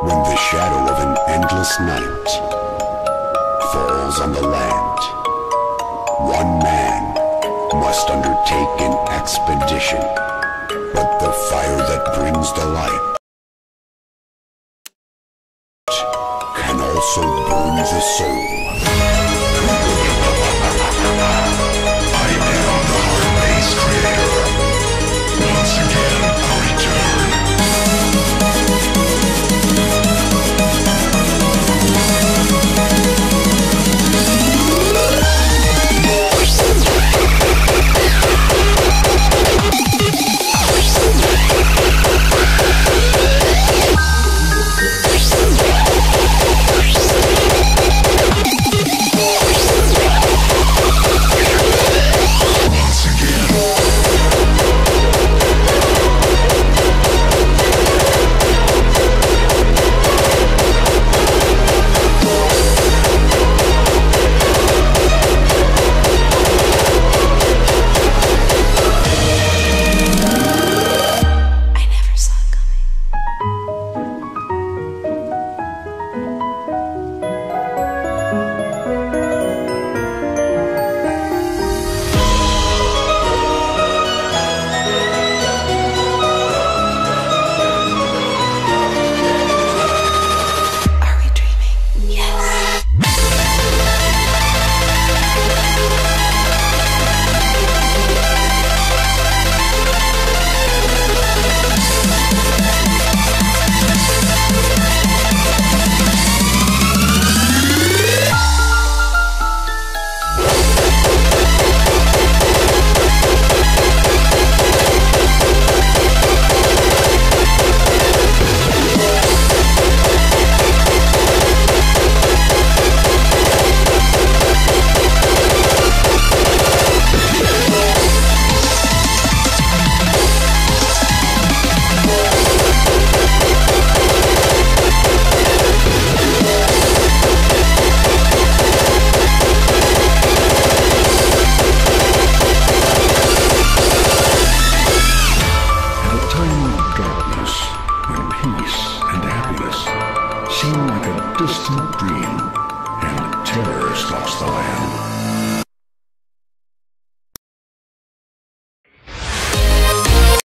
When the shadow of an endless night falls on the land, one man must undertake an expedition, but the fire that brings the light can also burn the soul. I am the Heart-Base creator. Once again, I return. Seem like a distant dream, and terror stalks the land.